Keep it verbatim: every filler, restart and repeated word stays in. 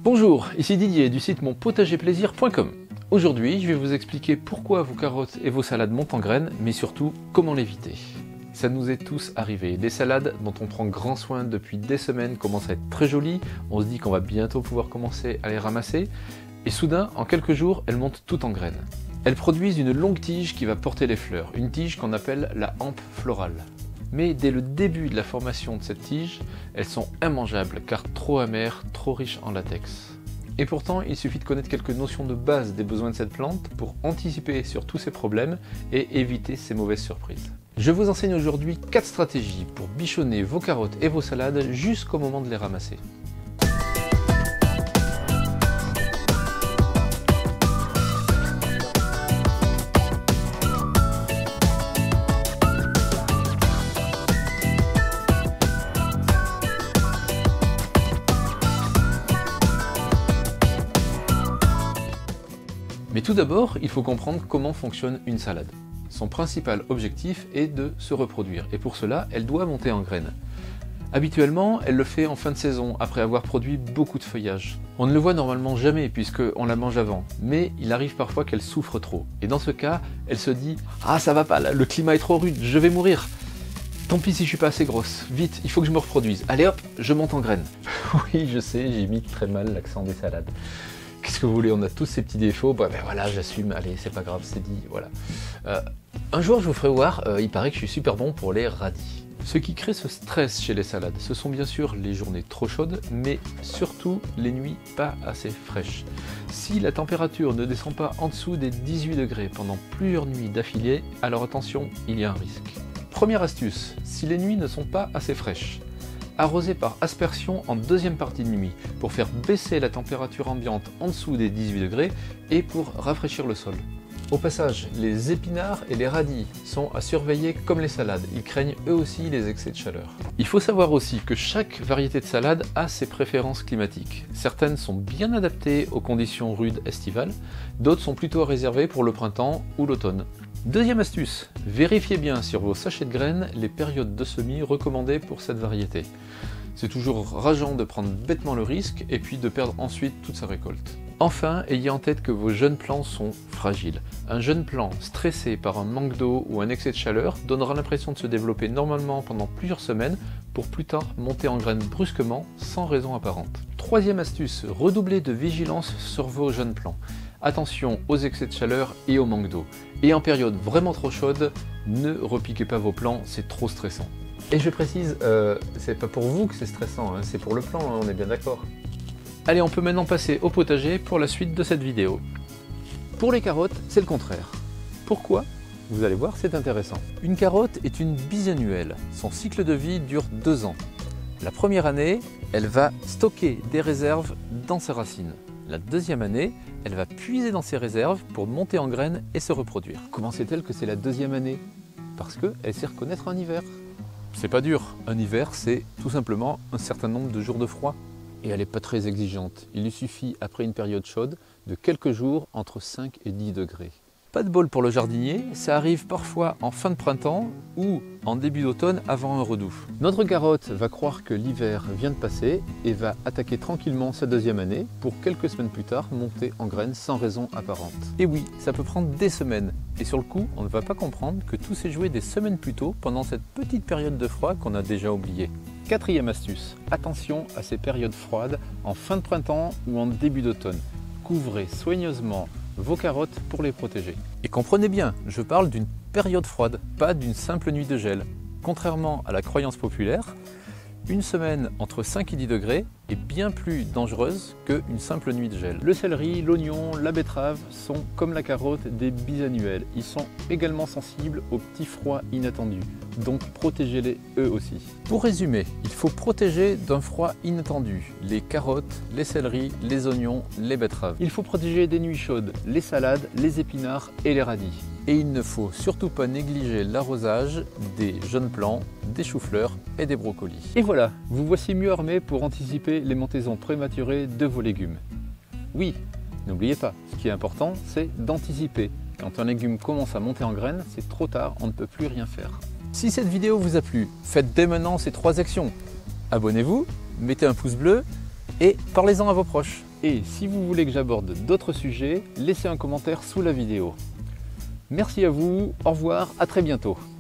Bonjour, ici Didier du site mon potager plaisir point com. Aujourd'hui, je vais vous expliquer pourquoi vos carottes et vos salades montent en graines, mais surtout comment l'éviter. Ça nous est tous arrivé, des salades dont on prend grand soin depuis des semaines commencent à être très jolies, on se dit qu'on va bientôt pouvoir commencer à les ramasser, et soudain, en quelques jours, elles montent toutes en graines. Elles produisent une longue tige qui va porter les fleurs, une tige qu'on appelle la hampe florale. Mais dès le début de la formation de cette tige, elles sont immangeables car trop amères, trop riches en latex. Et pourtant, il suffit de connaître quelques notions de base des besoins de cette plante pour anticiper sur tous ces problèmes et éviter ces mauvaises surprises. Je vous enseigne aujourd'hui quatre stratégies pour bichonner vos carottes et vos salades jusqu'au moment de les ramasser. Mais tout d'abord, il faut comprendre comment fonctionne une salade. Son principal objectif est de se reproduire, et pour cela, elle doit monter en graines. Habituellement, elle le fait en fin de saison, après avoir produit beaucoup de feuillage. On ne le voit normalement jamais, puisqu'on la mange avant, mais il arrive parfois qu'elle souffre trop. Et dans ce cas, elle se dit « Ah, ça va pas, là, le climat est trop rude, je vais mourir !» Tant pis si je suis pas assez grosse, vite, il faut que je me reproduise. Allez hop, je monte en graines. Oui, je sais, j'imite très mal l'accent des salades. Qu'est-ce que vous voulez, on a tous ces petits défauts, bah, ben voilà, j'assume, allez, c'est pas grave, c'est dit, voilà. Euh, un jour, je vous ferai voir, euh, il paraît que je suis super bon pour les radis. Ce qui crée ce stress chez les salades, ce sont bien sûr les journées trop chaudes, mais surtout les nuits pas assez fraîches. Si la température ne descend pas en dessous des dix-huit degrés pendant plusieurs nuits d'affilée, alors attention, il y a un risque. Première astuce, si les nuits ne sont pas assez fraîches, arroser par aspersion en deuxième partie de nuit pour faire baisser la température ambiante en dessous des dix-huit degrés et pour rafraîchir le sol. Au passage, les épinards et les radis sont à surveiller comme les salades, ils craignent eux aussi les excès de chaleur. Il faut savoir aussi que chaque variété de salade a ses préférences climatiques. Certaines sont bien adaptées aux conditions rudes estivales, d'autres sont plutôt réservées pour le printemps ou l'automne. Deuxième astuce, vérifiez bien sur vos sachets de graines les périodes de semis recommandées pour cette variété. C'est toujours rageant de prendre bêtement le risque et puis de perdre ensuite toute sa récolte. Enfin, ayez en tête que vos jeunes plants sont fragiles. Un jeune plant stressé par un manque d'eau ou un excès de chaleur donnera l'impression de se développer normalement pendant plusieurs semaines pour plus tard monter en graines brusquement sans raison apparente. Troisième astuce, redoublez de vigilance sur vos jeunes plants. Attention aux excès de chaleur et au manque d'eau. Et en période vraiment trop chaude, ne repiquez pas vos plants, c'est trop stressant. Et je précise, euh, c'est pas pour vous que c'est stressant, hein, c'est pour le plant, hein, on est bien d'accord. Allez, on peut maintenant passer au potager pour la suite de cette vidéo. Pour les carottes, c'est le contraire. Pourquoi? Vous allez voir, c'est intéressant. Une carotte est une bisannuelle. Son cycle de vie dure deux ans. La première année, elle va stocker des réserves dans ses racines. La deuxième année, elle va puiser dans ses réserves pour monter en graines et se reproduire. Comment sait-elle que c'est la deuxième année? Parce qu'elle sait reconnaître un hiver. C'est pas dur, un hiver c'est tout simplement un certain nombre de jours de froid. Et elle n'est pas très exigeante, il lui suffit après une période chaude de quelques jours entre cinq et dix degrés. Pas de bol pour le jardinier, ça arrive parfois en fin de printemps ou en début d'automne avant un redoux. Notre carotte va croire que l'hiver vient de passer et va attaquer tranquillement sa deuxième année pour quelques semaines plus tard monter en graines sans raison apparente. Et oui, ça peut prendre des semaines et sur le coup, on ne va pas comprendre que tout s'est joué des semaines plus tôt pendant cette petite période de froid qu'on a déjà oubliée. Quatrième astuce, attention à ces périodes froides en fin de printemps ou en début d'automne. Couvrez soigneusement vos carottes pour les protéger. Et comprenez bien, je parle d'une période froide, pas d'une simple nuit de gel. Contrairement à la croyance populaire, une semaine entre cinq et dix degrés est bien plus dangereuse qu'une simple nuit de gel. Le céleri, l'oignon, la betterave sont comme la carotte des bisannuels. Ils sont également sensibles aux petits froids inattendus, donc protégez-les eux aussi. Pour résumer, il faut protéger d'un froid inattendu les carottes, les céleris, les oignons, les betteraves. Il faut protéger des nuits chaudes les salades, les épinards et les radis. Et il ne faut surtout pas négliger l'arrosage des jeunes plants, des choux-fleurs et des brocolis. Et voilà, vous voici mieux armé pour anticiper les montaisons prématurées de vos légumes. Oui, n'oubliez pas, ce qui est important, c'est d'anticiper. Quand un légume commence à monter en graines, c'est trop tard, on ne peut plus rien faire. Si cette vidéo vous a plu, faites dès maintenant ces trois actions. Abonnez-vous, mettez un pouce bleu et parlez-en à vos proches. Et si vous voulez que j'aborde d'autres sujets, laissez un commentaire sous la vidéo. Merci à vous, au revoir, à très bientôt.